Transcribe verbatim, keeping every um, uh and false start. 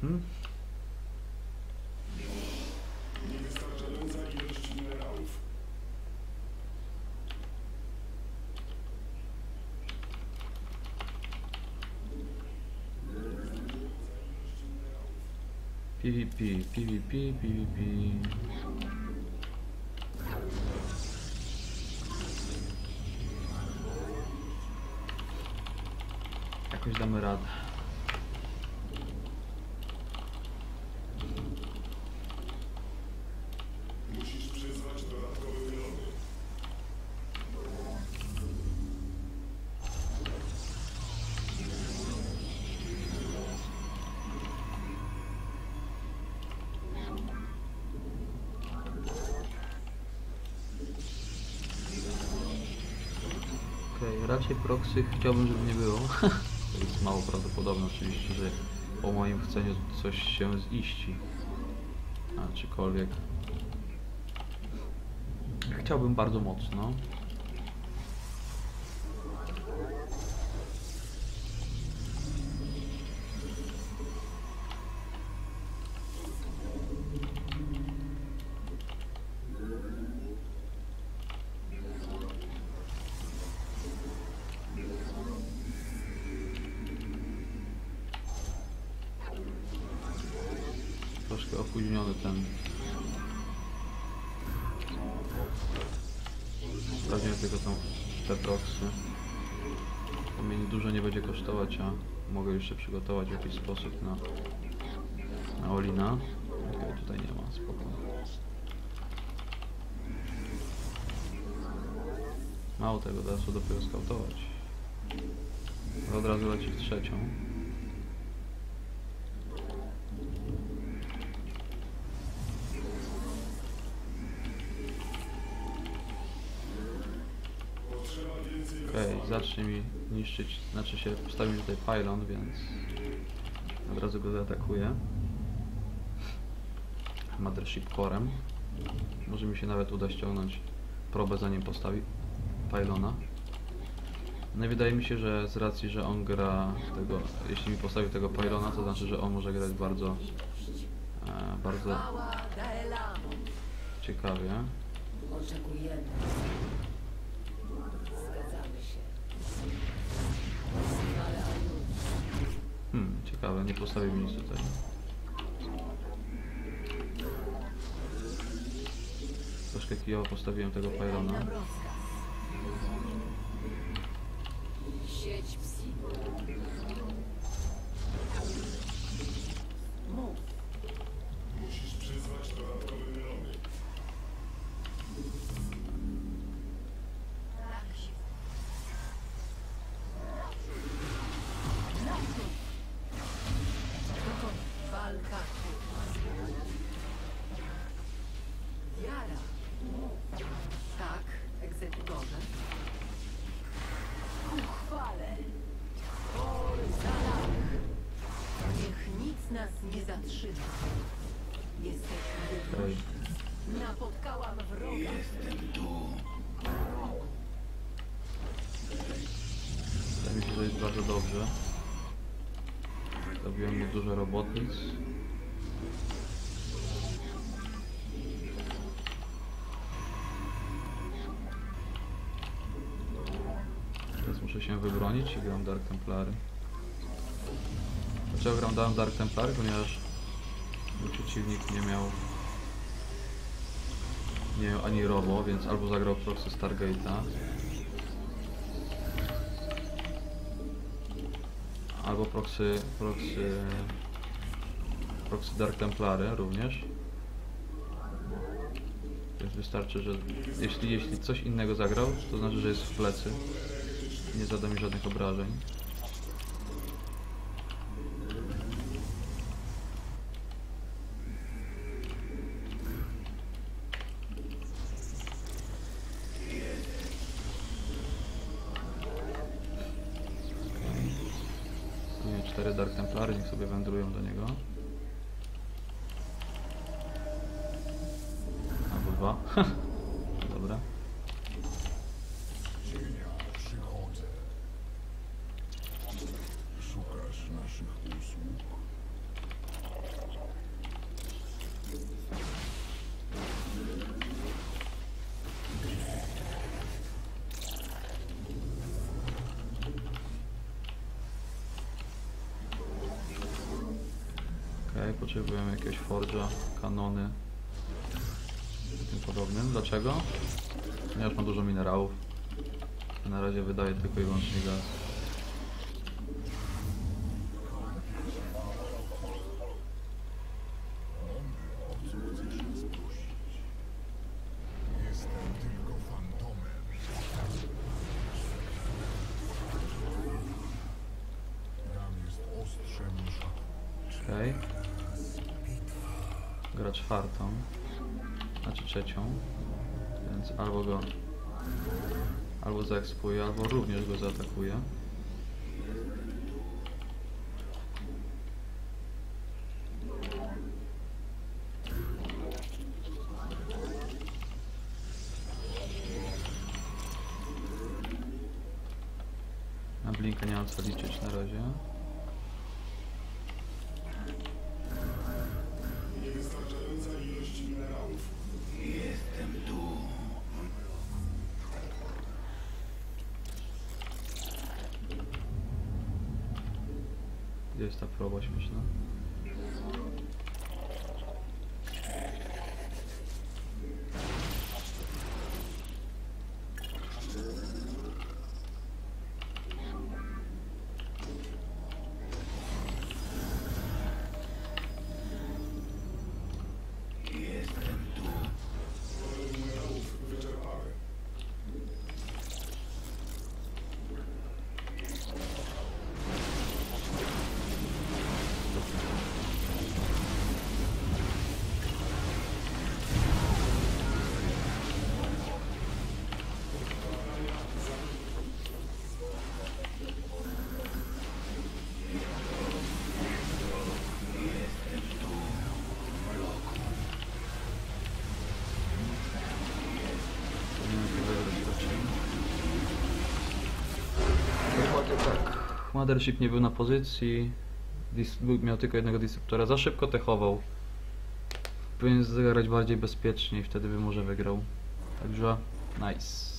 Mhm. Niewystarczająca ilość minerałów. PvP, PvP, PvP. Jakoś damy radę. Musisz przyzwać dodatkowe wylody. Okej, okay, raczej proxy chciałbym, żeby nie było. To jest mało prawdopodobne oczywiście, że po moim chceniu coś się ziści. A czykolwiek. Chciałbym bardzo mocno. Troszkę opóźniony ten. Sprawdzimy tylko są te proxy. To mnie dużo nie będzie kosztować, a mogę jeszcze przygotować w jakiś sposób na, na Olina. Okej, okay, tutaj nie ma, spoko. Mało tego, da się dopiero skautować. Od razu leci w trzecią. Okej, okay, zacznie mi niszczyć, znaczy się postawił tutaj pylon, więc od razu go zaatakuję. Mothership Corem. Może mi się nawet uda ściągnąć probę, zanim postawi pylona. No i wydaje mi się, że z racji, że on gra tego, jeśli mi postawi tego pylona, to znaczy, że on może grać bardzo, e, bardzo ciekawie. Oczekujemy. Zgadzamy się. Hmm, ciekawe, nie postawił mi nic tutaj. Troszkę kijowo postawiłem tego pylona. Sieć psi. Mów. Musisz przyzwać dodatkowe wylody. Walka. Wiara. Tak, egzekutorze. Uchwale. Zalag. Niech nic nas nie zatrzyma. Jesteśmy Okej. Napotkałam wroga. Wydaje mi się, że jest bardzo dobrze. Zrobiłem mu dużo robotnic. Teraz muszę się wybronić i gram Dark Templary. Dlaczego gram dałem Dark Templary? Ponieważ mój przeciwnik nie miał nie miał ani robo, więc albo zagrał proxy Stargate'a, albo proxy, proxy, proxy Dark Templary również. Więc wystarczy, że jeśli, jeśli coś innego zagrał, to znaczy, że jest w plecy. Nie zada mi żadnych obrażeń. Okay. Cztery Dark Templary, niech sobie wędrują do niego. Albo dwa. Dobra. Cienia, przychodzę. Szukasz naszych usług? potrzebujemy jakiegoś forge'a, kanony i tym podobnym. Dlaczego? Ponieważ ma dużo minerałów. Na razie wydaje tylko i wyłącznie gaz. Jestem tylko fantomem. Ram jest ostrzem szaku. Okej. Gra czwartą. Znaczy trzecią. Więc albo go... Albo zaekspuje, albo również go zaatakuje. Na blinka nie mam co liczyć na razie. Niewystarczająca ilość minerałów. Gdzie jest ta proba śmieszna? Zasoby minerałów wyczerpane. Powinienem to wygrać raczej. Dokładnie tak. Mothership nie był na pozycji. Dis był, miał tylko jednego dysruptora. Za szybko techował. Powinien zagrać bardziej bezpiecznie i wtedy by może wygrał. Także nice.